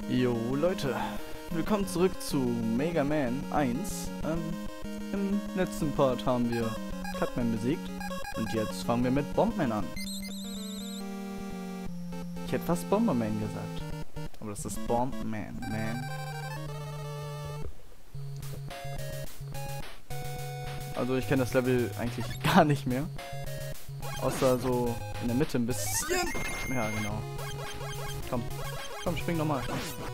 Jo Leute, willkommen zurück zu Mega Man 1. Im letzten Part haben wir Cutman besiegt und jetzt fangen wir mit Bombman an. Ich hätte fast Bomberman gesagt, aber das ist Bombman, man. Also ich kenne das Level eigentlich gar nicht mehr, außer so in der Mitte ein bisschen. Ja genau. Komm, spring nochmal.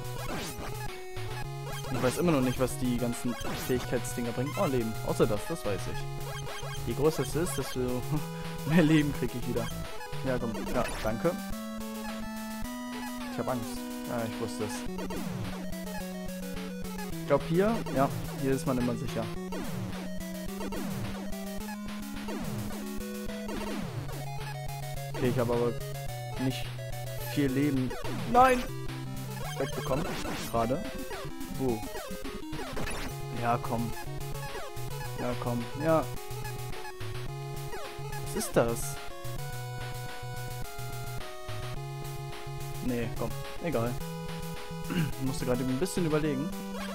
Ich weiß immer noch nicht, was die ganzen Fähigkeitsdinger bringen. Oh, Leben. Außer das weiß ich. Je größer es ist, desto mehr Leben kriege ich wieder. Ja, komm. Ja, danke. Ich habe Angst. Ja, ich wusste es. Ich glaube hier, ja, hier ist man immer sicher. Okay, ich habe aber nicht viel Leben. Nein! Wegbekommen. Gerade. Wo? Ja, komm. Ja, komm. Ja. Was ist das? Nee, komm. Egal. Ich musste gerade ein bisschen überlegen.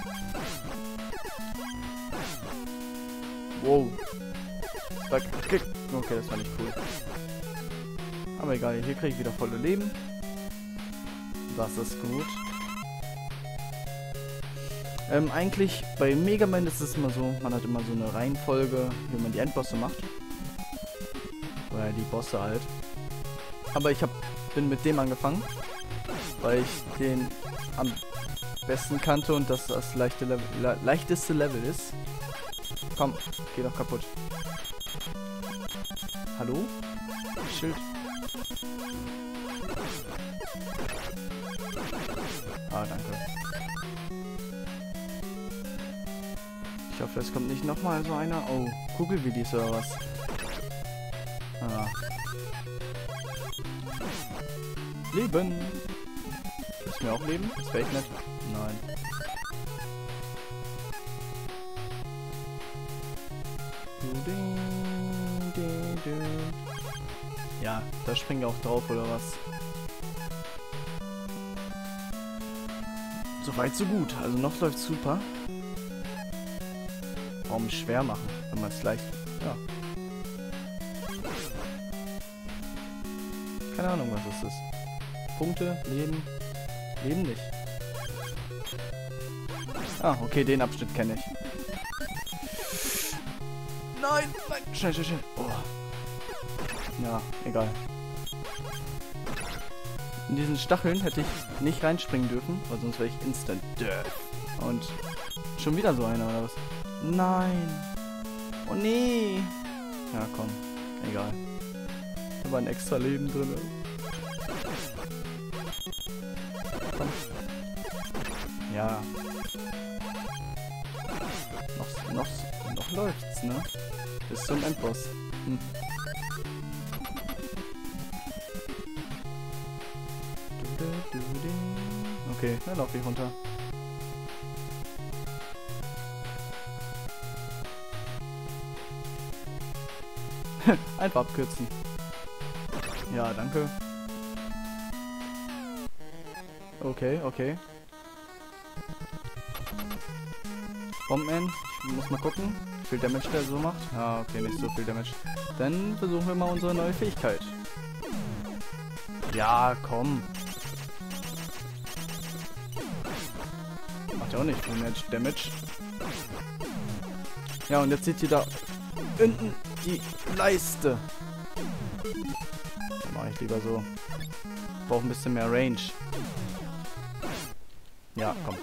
Wow. Okay, das war nicht cool. Aber egal, hier kriege ich wieder volle Leben. Das ist gut. Eigentlich bei Mega Man ist es immer so, man hat immer so eine Reihenfolge, wie man die Endbosse macht. Oder die Bosse halt. Aber ich bin mit dem angefangen, weil ich den am besten kannte und das leichteste Level ist. Komm, geh doch kaputt. Hallo? Schild. Ah, danke. Ich hoffe, es kommt nicht nochmal so einer. Oh, Kugelwidis oder was? Ah. Leben! Ist mir auch Leben? Das wäre ich nicht. Nein. Ja, da springen wir auch drauf, oder was? Soweit so gut. Also noch läuft super. Warum schwer machen, wenn man es leicht... Ja. Keine Ahnung, was es ist. Punkte, Leben... Leben nicht. Ah, okay, den Abschnitt kenne ich. Nein, nein, schnell. Oh. Ja, egal. In diesen Stacheln hätte ich nicht reinspringen dürfen, weil sonst wäre ich instant dead. Und schon wieder so einer, oder was? Nein. Oh nee. Ja, komm. Egal. Da war ein extra Leben drin. Komm. Ja. Noch läuft's, ne? Bis zum Endboss. Hm. Okay, dann lauf ich runter. Einfach abkürzen. Ja, danke. Okay. Bombman, ich muss mal gucken, wie viel Damage der so macht. Ah, okay, nicht so viel Damage. Dann versuchen wir mal unsere neue Fähigkeit. Ja, komm. Macht ja auch nicht viel Damage. Ja, und jetzt seht ihr da unten die Leiste. Dann mache ich lieber so. Brauche ein bisschen mehr Range. Ja, komm.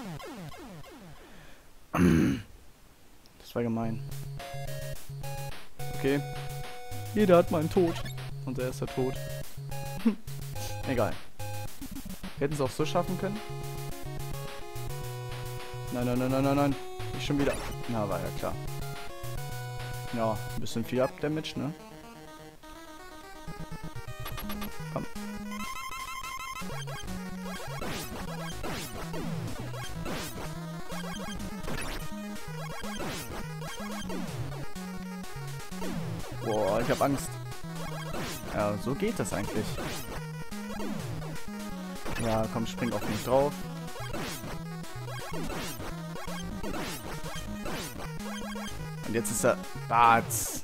Das war gemein. Okay. Jeder hat mal einen Tod. Unser erster Tod. Egal. Wir hätten es auch so schaffen können. Nein. Nicht schon wieder. Na, war ja klar. Ja, ein bisschen viel Up-Damage, ne? Komm. Boah, ich hab Angst. Ja, so geht das eigentlich. Ja, komm, spring auf mich drauf. Und jetzt ist er... Batz.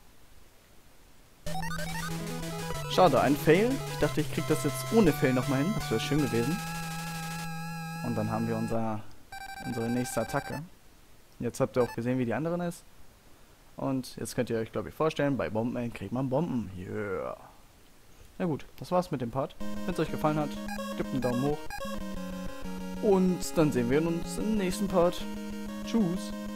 Schade, ein Fail. Ich dachte, ich krieg das jetzt ohne Fail nochmal hin. Das wäre schön gewesen. Und dann haben wir unsere nächste Attacke. Jetzt habt ihr auch gesehen, wie die anderen ist. Und jetzt könnt ihr euch, glaube ich, vorstellen, bei Bombenman kriegt man Bomben. Yeah. Na gut, das war's mit dem Part. Wenn es euch gefallen hat, gebt einen Daumen hoch. Und dann sehen wir uns im nächsten Part. Tschüss.